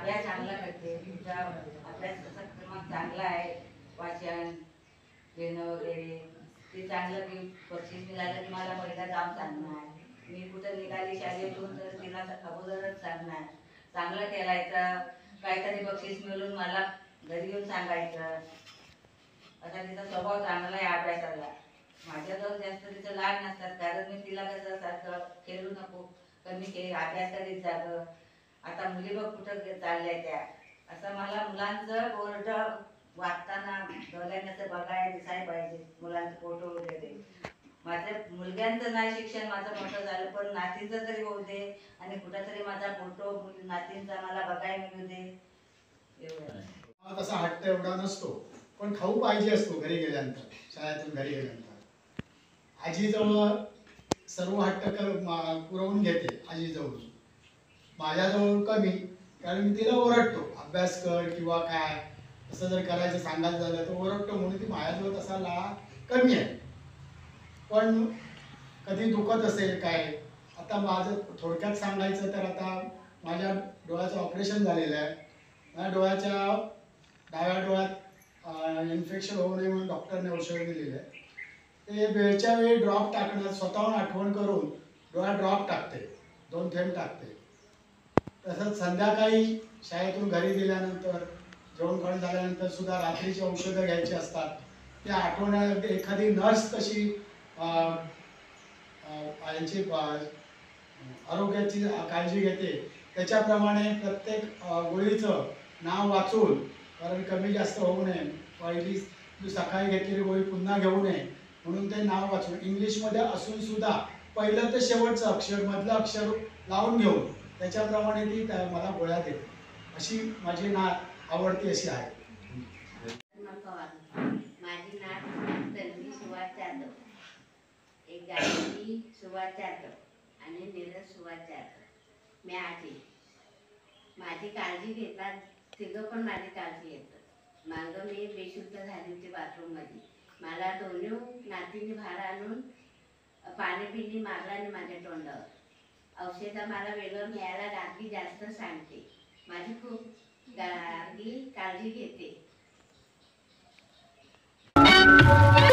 अभ्यास चांगला करते, तुमचा अभ्यासाचा क्रमांक चांगला आहे, वाचन लिहिणं वगैरे ते चांगलं की बक्षीस मिळालं की मला पहिला जाऊन सांगणार, मी कुठं निघाली शाळेतून तर तिला अगोदरच सांगणार चांगलं केलायचं, काहीतरी बक्षीस मिळून मला घरी येऊन सांगायचं. असा तिचा स्वभाव चांगला आहे अभ्यासाला. माझ्याजवळ जास्त तिचं लाड नसतात, कारण मी तिला कसं सारखं खेळू नको, कमी खेळ, अभ्यास करीत जागं. आता मुली बघ कुठं चालल्या त्या, असं मला मुलांचं बोर्ड वाचताना डोळ्याने असं बघायला दिसायला पाहिजे, मुलांचं फोटो वगैरे. माझ्या मुलग्यांचं नाही शिक्षण माझं मोठं झालं, पण नातींचं तरी होऊ दे आणि कुठंतरी माझा फोटो नातींचा मला बघायला मिळू दे एवढं. तसा हट्ट एवढा नसतो, पण खाऊ पाहिजे असतो घरी गेल्यानंतर, शाळेतून घरी गेल्यानंतर. आजीजवळ सर्व हट्ट पुरवून घेते आजीजवळ, माझ्याजवळ कमी, कारण मी तिला ओरडतो अभ्यास कर किंवा काय असं जर करायचं सांगायचं झालं तर ओरडतो, म्हणून ती माझ्याजवळ तसा कमी आहे. पण कधी दुखत असेल काय, आता माझं थोडक्यात सांगायचं तर आता माझ्या डोळ्याचं ऑपरेशन झालेलं आहे. माझ्या डोळ्याच्या डाव्या डोळ्यात इन्फेक्शन होऊ नये म्हणून डॉक्टरने औषध दिलेलं आहे. ते वेळच्या वेळी ड्रॉप टाकणं, स्वतःहून आठवण करून डोळ्यात ड्रॉप टाकते, 2 थेंब टाकते. तसंच संध्याकाळी शाळेतून घरी गेल्यानंतर जेवण खाऊन झाल्यानंतर सुद्धा रात्रीची औषधं घ्यायची असतात, ते आठवण्यात एखादी नर्स कशी यांची आरोग्याची काळजी घेते त्याच्याप्रमाणे प्रत्येक गोळीचं नाव वाचून, कारण कमी जास्त होऊ नये, पहिली सकाळी घेतलेली गोळी पुन्हा घेऊ नये म्हणून ते नाव वाचून इंग्लिशमध्ये असून सुद्धा पहिलं ते शेवटचं अक्षर मधलं अक्षर लावून घेऊन त्याच्याप्रमाणे ती मला गोळ्या देते. अशी माझी आवडती अशी आहे. माझी नात तन्वी सुभाष जाधव, एक गायत्री सुभाष जाधव आणि नीरज सुभाष जाधव. मी आजी, माझी काळजी घेतात, तिघं पण माझी काळजी घेतात. मागं मी बेशुद्ध झाली होती बाथरूममध्ये, मला दोन्ही नातींनी भार आणून पाणी पिणी मारला आणि माझ्या तोंडावर. औषधं मला वेगळं घ्यायला रात्री जास्त सांगते, माझी खूप काळजी घेते.